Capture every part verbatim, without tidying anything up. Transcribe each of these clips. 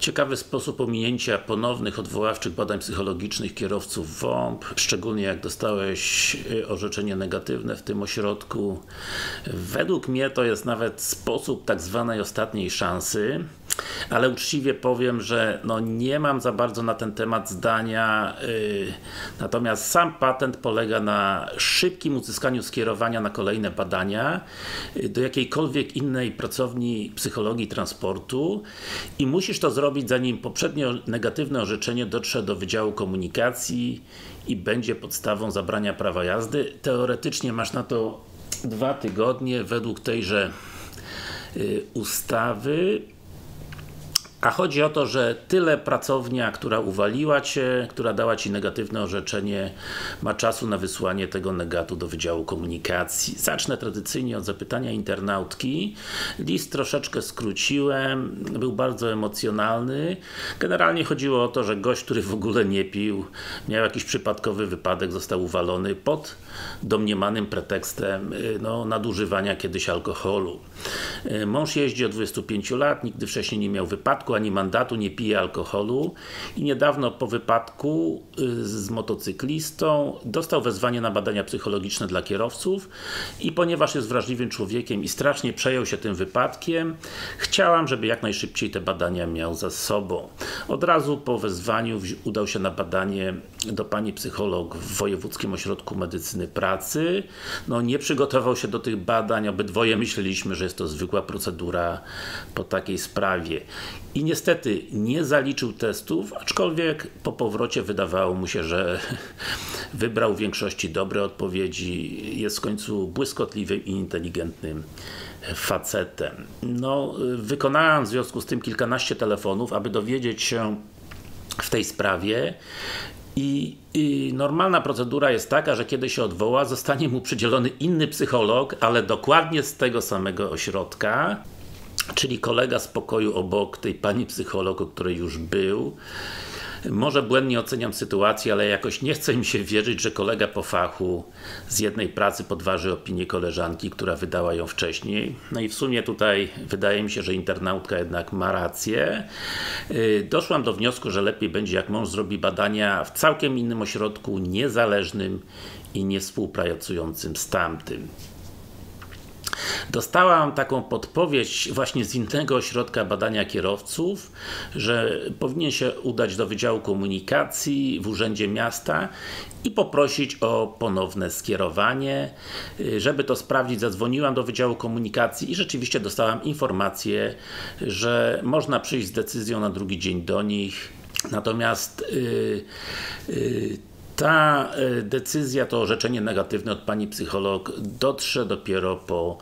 Ciekawy sposób ominięcia ponownych odwoławczych badań psychologicznych kierowców W O M P, szczególnie jak dostałeś orzeczenie negatywne w tym ośrodku. Według mnie to jest nawet sposób tak zwanej ostatniej szansy, ale uczciwie powiem, że no nie mam za bardzo na ten temat zdania, yy, natomiast sam patent polega na szybkim uzyskaniu skierowania na kolejne badania yy, do jakiejkolwiek innej pracowni psychologii transportu i musisz to zrobić, zanim poprzednio negatywne orzeczenie dotrze do Wydziału Komunikacji i będzie podstawą zabrania prawa jazdy. Teoretycznie masz na to dwa tygodnie według tejże yy, ustawy. A chodzi o to, że tyle pracownia, która uwaliła Cię, która dała Ci negatywne orzeczenie, ma czasu na wysłanie tego negatu do Wydziału Komunikacji. Zacznę tradycyjnie od zapytania internautki. List troszeczkę skróciłem, był bardzo emocjonalny. Generalnie chodziło o to, że gość, który w ogóle nie pił, miał jakiś przypadkowy wypadek, został uwalony pod domniemanym pretekstem no, nadużywania kiedyś alkoholu. Mąż jeździ od dwudziestu pięciu lat, nigdy wcześniej nie miał wypadku, ani mandatu, nie pije alkoholu i niedawno po wypadku z motocyklistą dostał wezwanie na badania psychologiczne dla kierowców i ponieważ jest wrażliwym człowiekiem i strasznie przejął się tym wypadkiem, chciałam, żeby jak najszybciej te badania miał za sobą. Od razu po wezwaniu udał się na badanie do pani psycholog w Wojewódzkim Ośrodku Medycyny Pracy. No nie przygotował się do tych badań, obydwoje myśleliśmy, że jest to zwykła procedura po takiej sprawie. I niestety nie zaliczył testów, aczkolwiek po powrocie wydawało mu się, że wybrał w większości dobre odpowiedzi, jest w końcu błyskotliwym i inteligentnym facetem. No, wykonałem w związku z tym kilkanaście telefonów, aby dowiedzieć się w tej sprawie. I, I normalna procedura jest taka, że kiedy się odwoła, zostanie mu przydzielony inny psycholog, ale dokładnie z tego samego ośrodka, czyli kolega z pokoju obok tej pani psycholog, o której już był. Może błędnie oceniam sytuację, ale jakoś nie chce mi się wierzyć, że kolega po fachu z jednej pracy podważy opinię koleżanki, która wydała ją wcześniej. No i w sumie tutaj wydaje mi się, że internautka jednak ma rację. Doszłam do wniosku, że lepiej będzie, jak mąż zrobi badania w całkiem innym ośrodku, niezależnym i nie współpracującym z tamtym. Dostałam taką podpowiedź właśnie z innego ośrodka badania kierowców, że powinien się udać do Wydziału Komunikacji w Urzędzie Miasta i poprosić o ponowne skierowanie. Żeby to sprawdzić, zadzwoniłam do Wydziału Komunikacji i rzeczywiście dostałam informację, że można przyjść z decyzją na drugi dzień do nich. Natomiast yy, yy, ta decyzja, to orzeczenie negatywne od pani psycholog dotrze dopiero po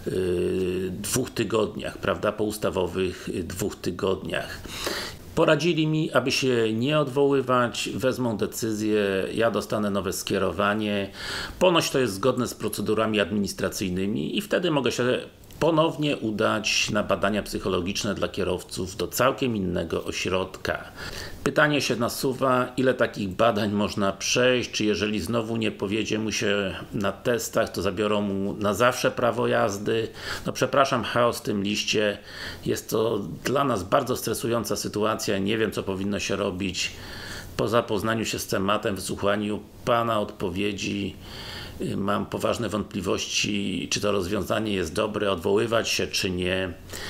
y, dwóch tygodniach, prawda, po ustawowych dwóch tygodniach. Poradzili mi, aby się nie odwoływać, wezmą decyzję, ja dostanę nowe skierowanie, ponoć to jest zgodne z procedurami administracyjnymi i wtedy mogę się ponownie udać na badania psychologiczne dla kierowców do całkiem innego ośrodka. Pytanie się nasuwa, ile takich badań można przejść, czy jeżeli znowu nie powiedzie mu się na testach, to zabiorą mu na zawsze prawo jazdy. No przepraszam, chaos w tym liście, jest to dla nas bardzo stresująca sytuacja, nie wiem co powinno się robić. Po zapoznaniu się z tematem, wysłuchaniu pana odpowiedzi, mam poważne wątpliwości, czy to rozwiązanie jest dobre, odwoływać się, czy nie.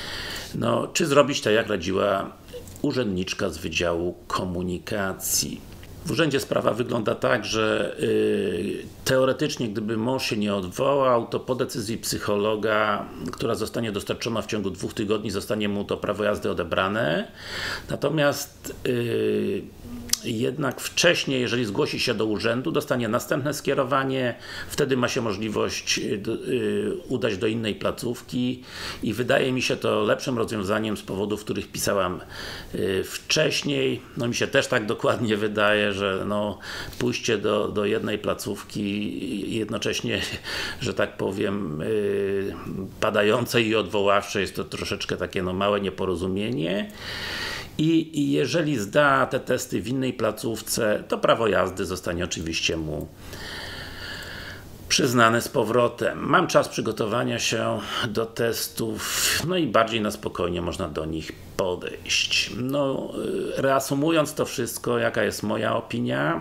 No, czy zrobić tak, jak radziła urzędniczka z Wydziału Komunikacji. W urzędzie sprawa wygląda tak, że yy, teoretycznie, gdyby mąż się nie odwołał, to po decyzji psychologa, która zostanie dostarczona w ciągu dwóch tygodni, zostanie mu to prawo jazdy odebrane. Natomiast yy, jednak wcześniej, jeżeli zgłosi się do urzędu, dostanie następne skierowanie, wtedy ma się możliwość yy, udać do innej placówki i wydaje mi się to lepszym rozwiązaniem z powodów, których pisałam yy, wcześniej. No mi się też tak dokładnie wydaje, że no, pójście do, do jednej placówki i jednocześnie, że tak powiem, yy, padające i odwoławcze, jest to troszeczkę takie no, małe nieporozumienie. I, I jeżeli zda te testy w innej placówce, to prawo jazdy zostanie oczywiście mu przyznane z powrotem. Mam czas przygotowania się do testów, no i bardziej na spokojnie można do nich podejść. No, reasumując to wszystko, jaka jest moja opinia?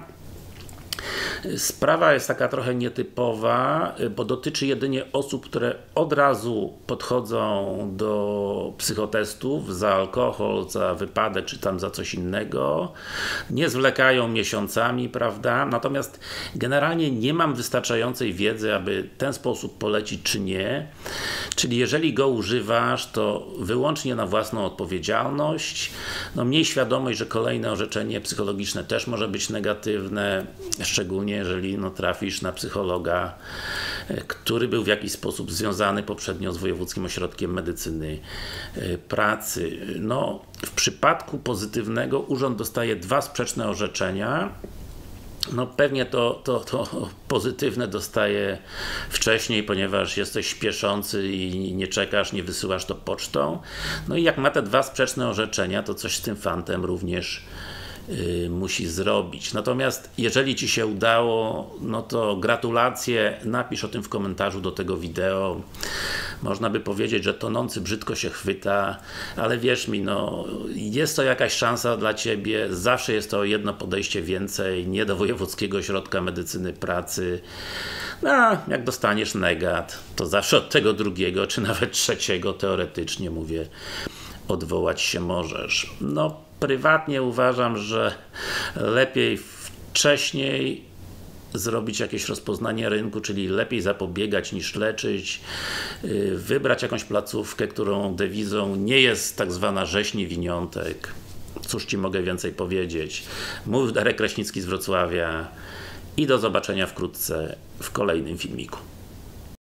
Sprawa jest taka trochę nietypowa, bo dotyczy jedynie osób, które od razu podchodzą do psychotestów za alkohol, za wypadek, czy tam za coś innego. Nie zwlekają miesiącami, prawda? Natomiast generalnie nie mam wystarczającej wiedzy, aby ten sposób polecić, czy nie. Czyli jeżeli go używasz, to wyłącznie na własną odpowiedzialność. No, miej świadomość, że kolejne orzeczenie psychologiczne też może być negatywne, szczególnie jeżeli no, trafisz na psychologa, który był w jakiś sposób związany poprzednio z Wojewódzkim Ośrodkiem Medycyny Pracy. No, w przypadku pozytywnego urząd dostaje dwa sprzeczne orzeczenia. No pewnie to, to, to pozytywne dostaje wcześniej, ponieważ jesteś śpieszący i nie czekasz, nie wysyłasz to pocztą. No i jak ma te dwa sprzeczne orzeczenia, to coś z tym fantem również Yy, musi zrobić. Natomiast jeżeli Ci się udało, no to gratulacje, napisz o tym w komentarzu do tego wideo. Można by powiedzieć, że tonący brzydko się chwyta, ale wierz mi, no jest to jakaś szansa dla Ciebie, zawsze jest to jedno podejście więcej, nie do Wojewódzkiego Ośrodka Medycyny Pracy. No, jak dostaniesz negat, to zawsze od tego drugiego, czy nawet trzeciego, teoretycznie mówię, odwołać się możesz. No, prywatnie uważam, że lepiej wcześniej zrobić jakieś rozpoznanie rynku, czyli lepiej zapobiegać niż leczyć, wybrać jakąś placówkę, którą dewizą nie jest tak zwana rzeź niewiniątek. Cóż Ci mogę więcej powiedzieć? Mówił Darek Kraśnicki z Wrocławia i do zobaczenia wkrótce w kolejnym filmiku.